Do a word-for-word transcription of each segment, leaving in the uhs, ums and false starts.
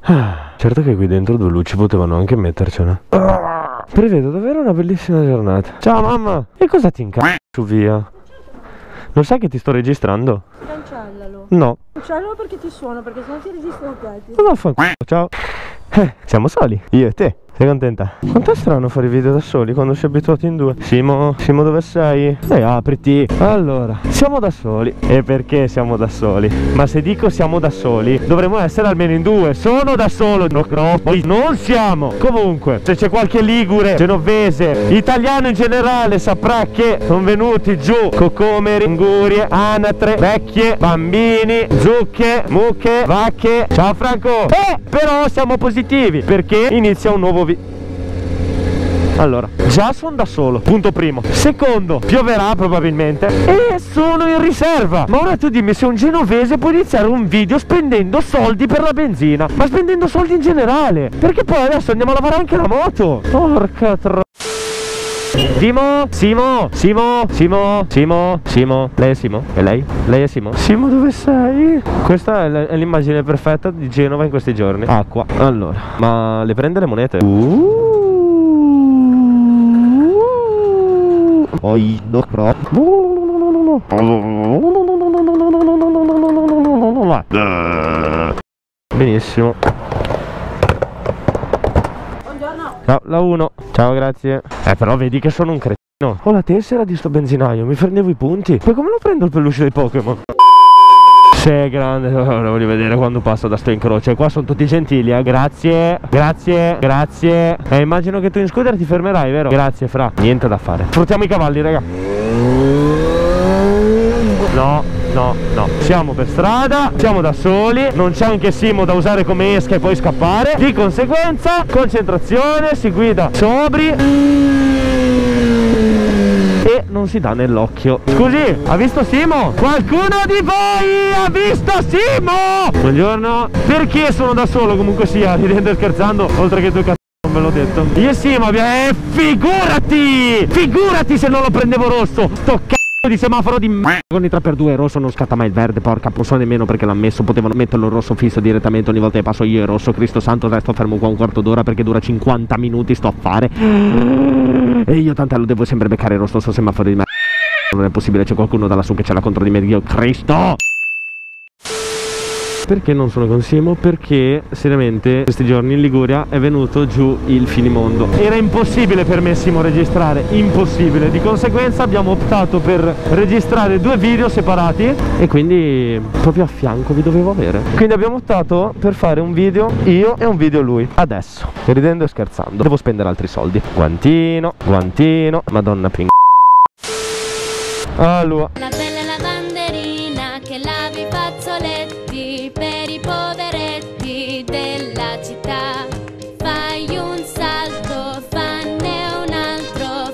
Certo che qui dentro due luci potevano anche mettercene. Prevedo davvero una bellissima giornata. Ciao mamma. E cosa ti incazzo su via? Non sai che ti sto registrando? Cancellalo. No. Cancellalo perché ti suono, perché sennò ti registrano te. Ma vaffanculo. Ciao. Eh, siamo soli, io e te. Sei contenta? Quanto è strano fare i video da soli quando si è abituati in due. Simo, Simo dove sei? Dai, apriti. Allora, siamo da soli. E perché siamo da soli? Ma se dico siamo da soli, dovremmo essere almeno in due. Sono da solo, no, no, poi non siamo. Comunque, se c'è qualche ligure, genovese, italiano in generale, saprà che sono venuti giù cocomeri, angurie, anatre, vecchie, bambini, zucche, mucche, vacche. Ciao Franco. Eh, però siamo positivi perché inizia un nuovo video. Allora, già sono da solo, punto primo. Secondo, pioverà probabilmente e sono in riserva. Ma ora tu dimmi se un genovese può iniziare un video spendendo soldi per la benzina, ma spendendo soldi in generale, perché poi adesso andiamo a lavare anche la moto. Porca tro... Simo, Simo, Simo, Simo, Simo, Simo. Lei è Simo? E lei? Lei è Simo? Simo dove sei? Questa è l'immagine perfetta di Genova in questi giorni. Acqua. Allora, ma le prende le monete? Uh Poi no, benissimo. Buongiorno. Ciao, la uno. Ciao, grazie. Eh, però vedi che sono un cretino. Ho la tessera di sto benzinaio, mi prendevo i punti. Poi come lo prendo il peluche dei Pokémon? Sei grande, lo voglio vedere quando passo da sto incrocio. E qua sono tutti gentili, eh. Grazie, grazie, grazie. Eh, immagino che tu in scooter ti fermerai, vero? Grazie, fra. Niente da fare. Sfruttiamo i cavalli, raga. No, no, no. Siamo per strada, siamo da soli. Non c'è anche Simo da usare come esca e poi scappare. Di conseguenza, concentrazione, si guida sobri e non si dà nell'occhio. Scusi, ha visto Simo? Qualcuno di voi ha visto Simo? Buongiorno. Perché sono da solo comunque sia, ridendo e scherzando, oltre che due cazzo non ve l'ho detto. Io e Simo abbiamo... Eh, figurati! Figurati se non lo prendevo rosso! Sto cazzo di semaforo di m***a con i tre per due rosso non scatta mai il verde, porca, non so nemmeno perché l'ha messo, potevano metterlo rosso fisso direttamente ogni volta che passo io e rosso. Cristo santo, resto fermo qua un quarto d'ora perché dura cinquanta minuti sto a fare e io tanto lo devo sempre beccare rosso sto semaforo di me. Non è possibile, c'è qualcuno da lassù che ce l'ha contro di me, Dio Cristo! Perché non sono con Simo? Perché seriamente questi giorni in Liguria è venuto giù il finimondo. Era impossibile per me Simo registrare, impossibile. Di conseguenza abbiamo optato per registrare due video separati e quindi proprio a fianco vi dovevo avere. Quindi abbiamo optato per fare un video io e un video lui. Adesso, ridendo e scherzando, devo spendere altri soldi. Guantino, guantino, madonna ping. Allora, la bella lavanderina che lavi i fazzoletti per i poveretti della città. Fai un salto, fanne un altro.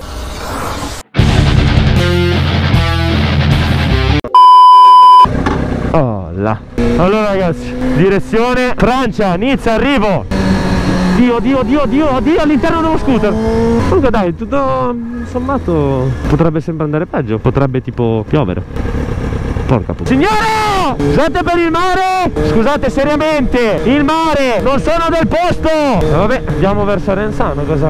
oh là. Allora ragazzi, direzione Francia, Nizza, arrivo. Dio, dio, dio, dio, dio all'interno dello scooter. Comunque dai, tutto sommato potrebbe sempre andare peggio. Potrebbe tipo piovere. Porca puttana. Signore! Scusate per il mare! Scusate seriamente! Il mare! Non sono del posto! E vabbè, andiamo verso Arenzano, cosa...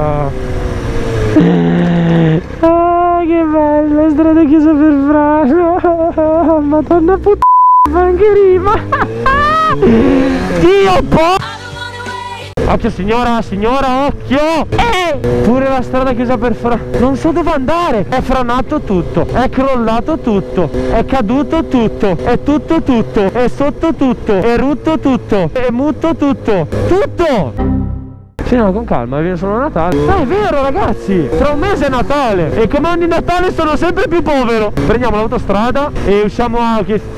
Ah, che bello! Strada chiusa per frano! Madonna puttana, anche rima! Dio po'! Occhio signora, signora, occhio! Eh! Pure la strada chiusa per fra... Non so dove andare! È franato tutto, è crollato tutto, è caduto tutto, è tutto tutto, è sotto tutto, è rutto tutto, è mutto tutto, tutto! Sì, no, con calma, viene solo Natale. Ah, è vero ragazzi, tra un mese è Natale e come ogni Natale sono sempre più povero. Prendiamo l'autostrada e usciamo a...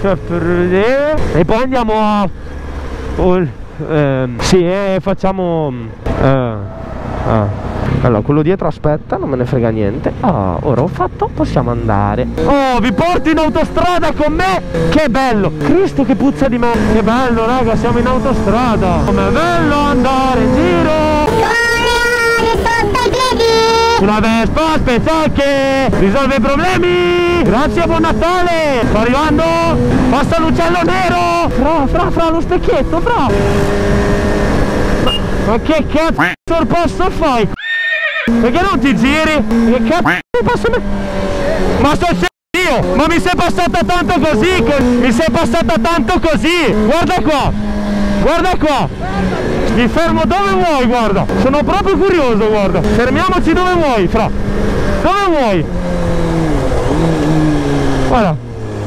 e poi andiamo a... Oh, Eh, sì, e facciamo eh, ah. Allora, quello dietro aspetta, non me ne frega niente. Ah, ora ho fatto, possiamo andare. Oh, vi porto in autostrada con me? Che bello! Cristo, che puzza di me! Che bello, raga, siamo in autostrada! Com'è bello andare in giro! Una Vespa Spezzacche risolve i problemi. Grazie, buon Natale. Sto arrivando. Passa l'uccello nero. Fra, fra, fra lo specchietto, fra. Ma che cazzo di sorpasso fai? Perché non ti giri? Che cazzo di passo me? Ma sto io! Ma mi sei passata tanto così! Che... Mi sei passata tanto così! Guarda qua! Guarda qua! Mi fermo dove vuoi, guarda! Sono proprio curioso, guarda! Fermiamoci dove vuoi, fra! Dove vuoi? Guarda!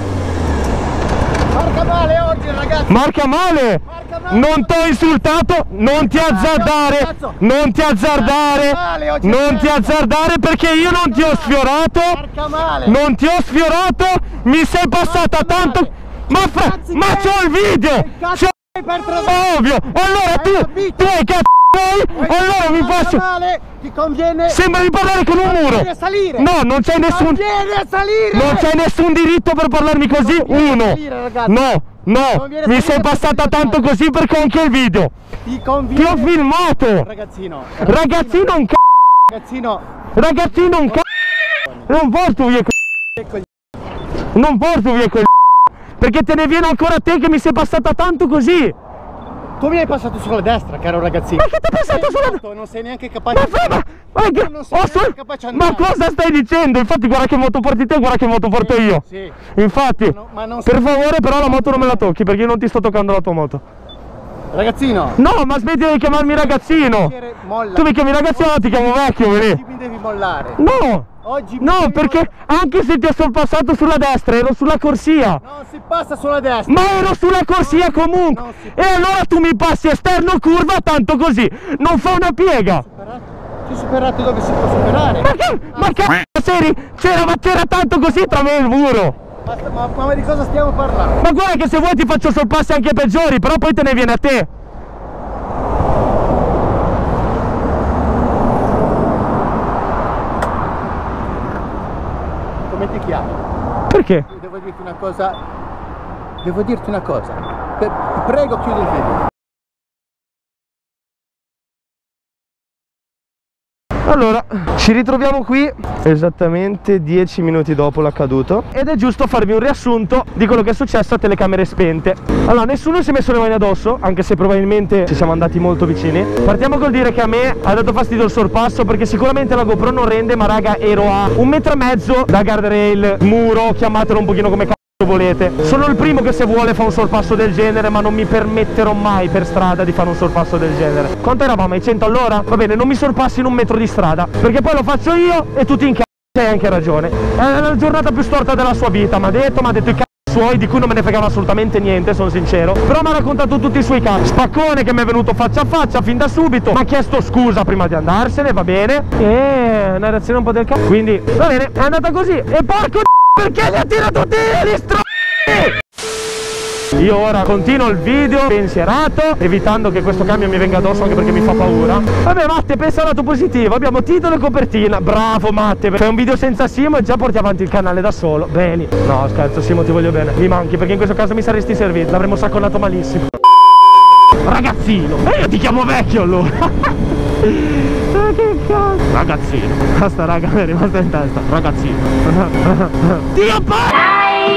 Marca male oggi, ragazzi! Marca male! Marca male. Non ti ho insultato! Non ti azzardare! Non ti azzardare! Male, Non ti azzardare perché io non ti ho sfiorato! Marca male! Non ti ho sfiorato! Mi sei passata tanto! Ma fra... Ma c'ho il video! C'ho... Ovvio! Allora tu... Tu hai cazzo! Allora mi faccio... Male, ti conviene... Sembra di parlare con un muro! a salire! No, non c'è nessun... Conviene a salire! Non c'è nessun diritto per parlarmi così! Uno! Salire, No! No! Mi sei passata tanto così perché ho anche il video! Ti conviene... Ti ho filmato! Ragazzino! Ragazzino un c***o! Ragazzino! Ragazzino un c***o! Non porto via quel... Non porto via quel... Perché te ne viene ancora a te che mi sei passata tanto così! Tu mi hai passato sulla destra, caro ragazzino! Ma che ti hai passato sulla destra? Non sei neanche capace... Ma frega! Ma, che... Non sei oh, so... capace a andare. Ma cosa stai dicendo? Infatti guarda che moto porti te, guarda che moto porto Sì, io! sì. Infatti! Ma no, ma non per sei... favore però la moto non me la tocchi perché io non ti sto toccando la tua moto! Ragazzino! No, ma smetti di chiamarmi ragazzino! Molla. Tu mi chiami ragazzino, ti chiamo vecchio, vedi? Oggi mi devi mollare! No! Oggi mi No, devi perché mollare. anche se ti ho sorpassato sulla destra, ero sulla corsia! Non si passa sulla destra! Ma ero sulla corsia comunque! non si E allora tu mi passi esterno curva tanto così! Non fa una piega! Ti ho superato dove si può superare! Ma che... Ma che seri? C'era, ma c'era tanto così tra me e il muro! Basta, ma, ma di cosa stiamo parlando? Ma guarda che se vuoi ti faccio sorpassi anche peggiori, però poi te ne viene a te! Come ti chiami? Perché? Devo dirti una cosa. Devo dirti una cosa. Per, prego chiudi il video. Allora, ci ritroviamo qui esattamente dieci minuti dopo l'accaduto ed è giusto farvi un riassunto di quello che è successo a telecamere spente. Allora, nessuno si è messo le mani addosso, anche se probabilmente ci siamo andati molto vicini. Partiamo col dire che a me ha dato fastidio il sorpasso perché sicuramente la GoPro non rende, ma raga, ero a un metro e mezzo da guardrail, muro, chiamatelo un pochino come cazzo volete. Sono il primo che se vuole fa un sorpasso del genere, ma non mi permetterò mai per strada di fare un sorpasso del genere. Quanto eravamo? Ai cento all'ora? Va bene, non mi sorpassi in un metro di strada, perché poi lo faccio io e tu ti incazzi. Hai anche ragione. È la giornata più storta della sua vita, mi ha detto, mi ha detto i cazzi suoi, di cui non me ne fregava assolutamente niente, sono sincero. Però mi ha raccontato tutti i suoi cazzi. Spaccone che mi è venuto faccia a faccia fin da subito, mi ha chiesto scusa prima di andarsene, va bene. E una reazione un po' del cazzo. Quindi, va bene, è andata così. E porco d***o, perché li ha tirato tutti gli str***i? Io ora continuo il video pensierato, evitando che questo camion mi venga addosso, anche perché mi fa paura. Vabbè Matte, pensa al lato positivo, abbiamo titolo e copertina. Bravo Matte, fai un video senza Simo e già porti avanti il canale da solo. Bene. No scherzo Simo, ti voglio bene. Mi manchi perché in questo caso mi saresti servito, l'avremmo sacconato malissimo. Ragazzino. E io ti chiamo vecchio allora. Ma che cazzo. Ragazzino. Basta raga, mi è rimasta in testa. Ragazzino. Dio pa...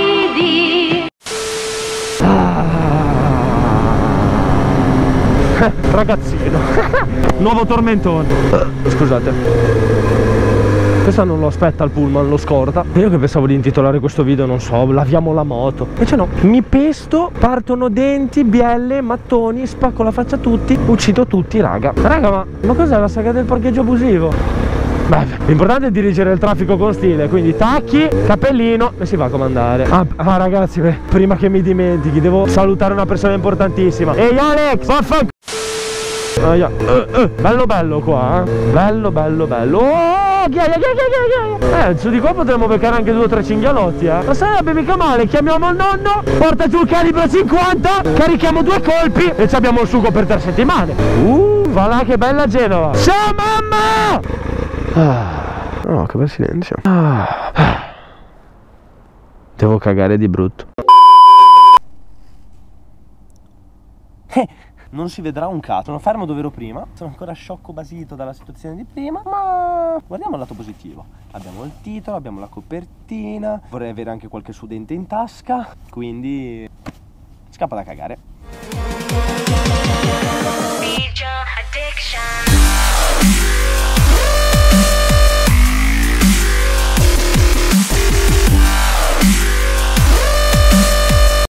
Ragazzino. Nuovo tormentone. Scusate. Questo non lo aspetta il pullman, lo scorda. Io che pensavo di intitolare questo video, non so, laviamo la moto. Invece no, mi pesto, partono denti, bielle, mattoni, spacco la faccia a tutti, uccido tutti, raga. Raga, ma, ma cos'è la saga del parcheggio abusivo? Beh, l'importante è dirigere il traffico con stile, quindi tacchi, cappellino e si va a comandare. Ah, ah ragazzi, beh, prima che mi dimentichi, devo salutare una persona importantissima. Ehi Alex, vaffanculo. Uh, yeah. uh, uh. Bello bello qua, eh? Bello bello bello. Oh, ghiaia, ghiaia, ghiaia. Eh, su di qua potremmo beccare anche due o tre cinghialotti, eh. Ma sarebbe mica male, chiamiamo il nonno, porta giù il calibro cinquanta, carichiamo due colpi e ci abbiamo il sugo per tre settimane. Uh, va là che bella Genova. Ciao mamma! Ah, oh, che bel silenzio. Ah. Devo cagare di brutto. Eh, non si vedrà un cazzo. Sono fermo dove ero prima. Sono ancora sciocco basito dalla situazione di prima, ma guardiamo il lato positivo. Abbiamo il titolo, abbiamo la copertina. Vorrei avere anche qualche studente in tasca, quindi scappa da cagare. shine.